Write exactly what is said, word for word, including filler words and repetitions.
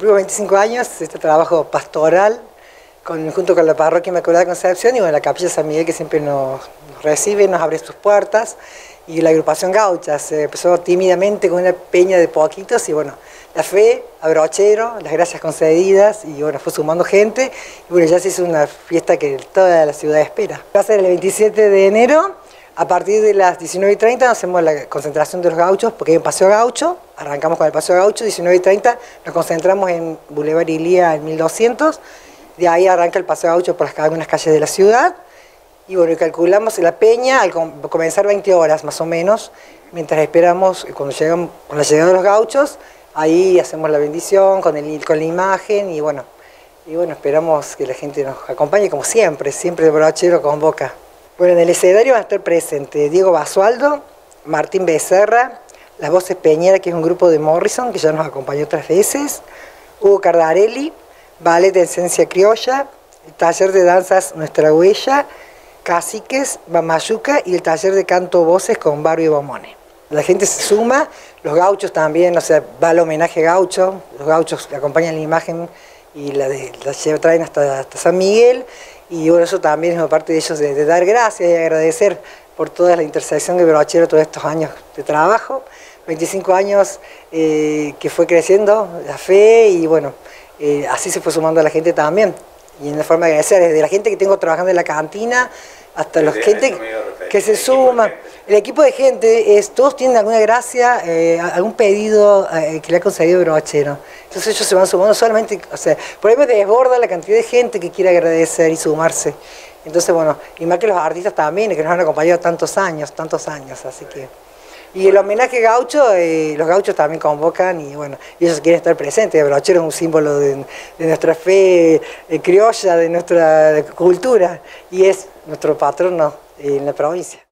Tengo veinticinco años, este trabajo pastoral con, junto con la parroquia Inmaculada Concepción y bueno, la capilla San Miguel, que siempre nos, nos recibe, nos abre sus puertas, y la agrupación gaucha. Se empezó tímidamente con una peña de poquitos y bueno, la fe, a brochero, las gracias concedidas y bueno, fue sumando gente y bueno, ya se hizo una fiesta que toda la ciudad espera. Va a ser el veintisiete de enero. A partir de las diecinueve y treinta hacemos la concentración de los gauchos, porque hay un paseo gaucho, arrancamos con el paseo gaucho, diecinueve y treinta nos concentramos en Boulevard Ilía en mil doscientos, de ahí arranca el paseo gaucho por las, algunas calles de la ciudad, y bueno, calculamos la peña al comenzar veinte horas más o menos, mientras esperamos, cuando llegamos, con la llegada de los gauchos, ahí hacemos la bendición con, el, con la imagen, y bueno, y bueno, esperamos que la gente nos acompañe como siempre, siempre el brochero convoca. Bueno, en el escenario van a estar presentes Diego Basualdo, Martín Becerra, Las Voces Peñera, que es un grupo de Morrison, que ya nos acompañó otras veces, Hugo Cardarelli, Ballet de Esencia Criolla, el taller de danzas Nuestra Huella, Caciques, Bamayuca y el taller de canto voces con Barrio y Bomone. La gente se suma, los gauchos también, o sea, va el homenaje gaucho, los gauchos acompañan la imagen y la, de, la traen hasta, hasta San Miguel. Y bueno, eso también es parte de ellos, de, de dar gracias y agradecer por toda la intersección de brochero todos estos años de trabajo. veinticinco años eh, que fue creciendo la fe y bueno, eh, así se fue sumando a la gente también. Y en la forma de agradecer, desde la gente que tengo trabajando en la cantina hasta la gente que se suma. El equipo de gente, es, todos tienen alguna gracia, eh, algún pedido eh, que le ha concedido brochero. Entonces ellos se van sumando solamente, o sea, por ahí me desborda la cantidad de gente que quiere agradecer y sumarse. Entonces bueno, y más que los artistas también, que nos han acompañado tantos años, tantos años, así que... Y el homenaje gaucho, eh, los gauchos también convocan y bueno, ellos quieren estar presentes. El brochero es un símbolo de, de nuestra fe eh, criolla, de nuestra cultura y es nuestro patrono en la provincia.